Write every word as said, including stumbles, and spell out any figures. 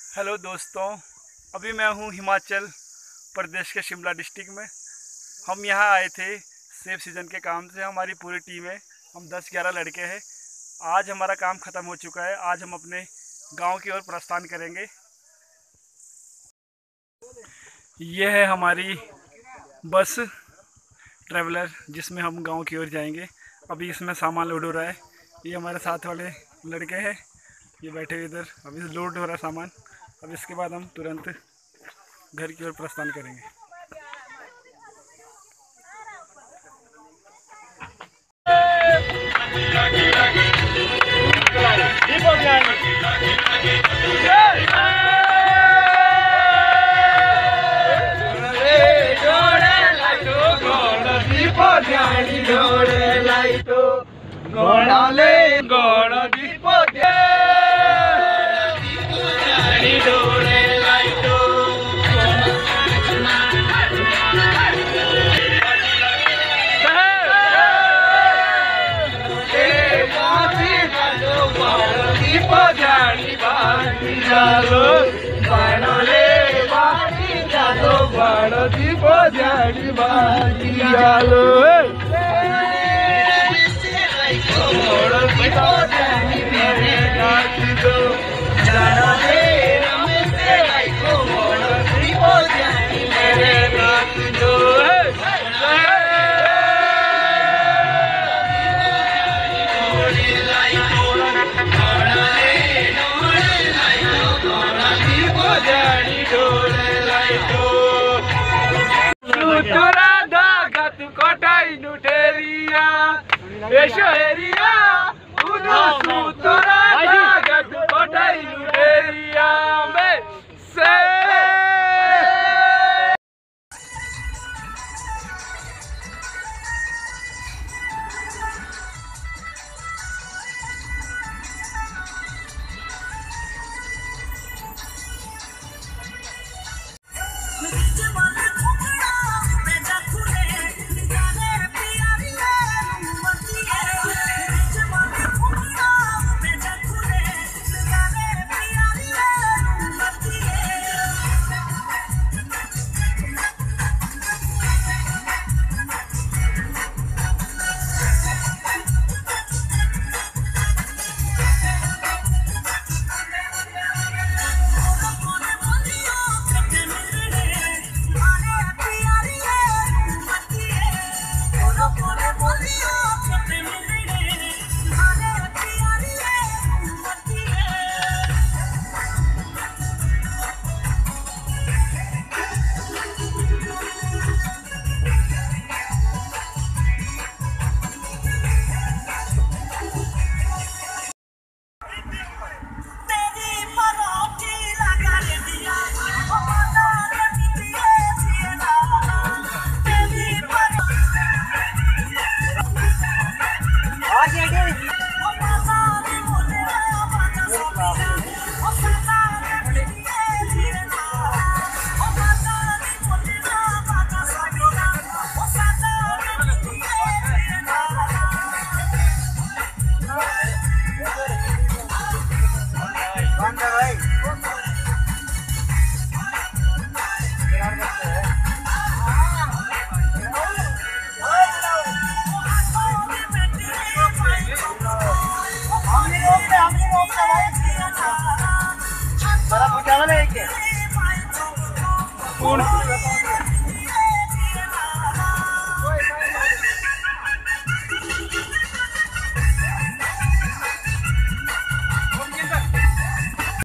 Hello दोस्तों, अभी मैं हूँ हिमाचल प्रदेश के शिमला डिस्ट्रिक्ट में। हम यहाँ आए थे सेब सीज़न के काम से। हमारी पूरी टीम है, हम दस ग्यारह लड़के हैं। आज हमारा काम ख़त्म हो चुका है। आज हम अपने गांव की ओर प्रस्थान करेंगे। ये है हमारी बस ट्रैवलर जिसमें हम गांव की ओर जाएंगे। अभी इसमें सामान लोड हो रहा है। ये हमारे साथ वाले लड़के हैं, ये बैठे हुए इधर। अभी लोड हो रहा है सामान। अब इसके बाद हम तुरंत घर की ओर प्रस्थान करेंगे। चालो बाणले बाजी चालो बाण दीप जानी बाजी चालो मोड़ दीप जानी मेरे नाची दो जाने रमसे लाइको मोड़ दीप जानी मेरे नाची दो Sutura daga tu kotai nuteria, esheria, uno sutura daga tu kotai nuteria, me se. कौन